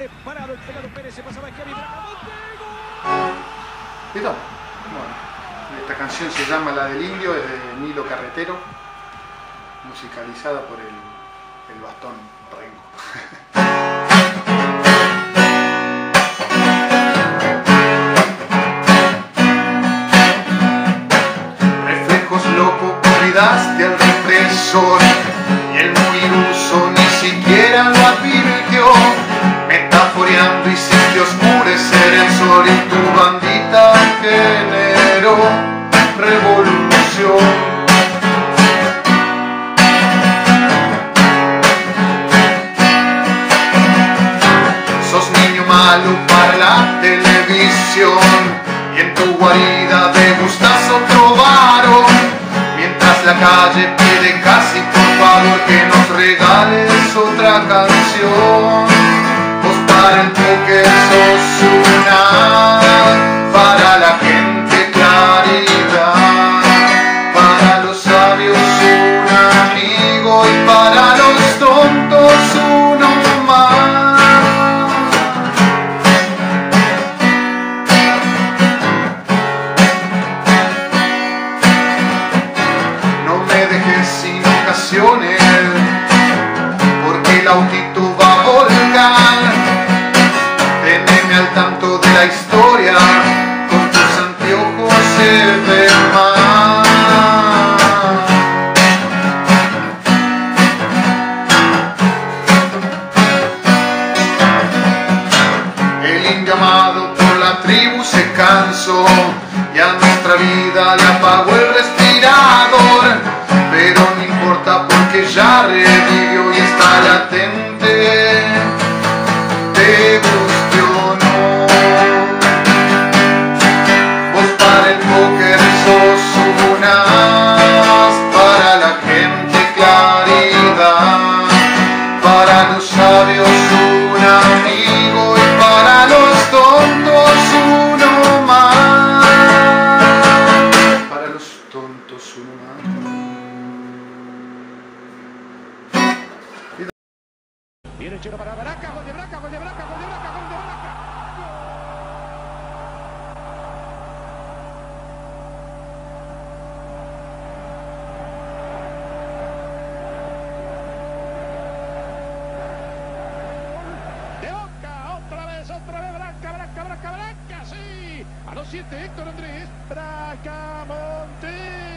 Preparado el pelado Pérez, se pasaba aquí a Bracamonte. ¿Listo? Bueno, esta canción se llama La del Indio, es de Nilo Carretero, musicalizada por el Bastón Rengo. Reflejos loco, cuidaste al represor y el muy iluso ni siquiera lo advirtió, metaforeando hiciste oscurecer el sol y tu bandita generó revolución. Sos niño malo para la televisión y en tu guarida degustas otro varón, mientras la calle pide casi por favor que nos regales otra canción. Vos para el póker sos una, para la gente claridad, para los sabios un amigo y para los tontos uno más. Sin ocasiones, porque el autito va a volcar. Teneme al tanto de la historia, con tus anteojos se ve más. El indio amado por la tribu se cansó y a nuestra vida le apagó el respirador. Pero no importa porque ya revivió y está latente, te guste o no. Vos para el póker sos un as, para la gente claridad, para los sabios un amigo y para los tontos uno más. Para los tontos uno más. Viene el Chelo para Braca, gol de Braca, gol de Braca, gol de Braca, gol de Braca. De Boca, otra vez Braca, Braca, Braca, Braca, sí. A los 7 Héctor Andrés, Bracamonte.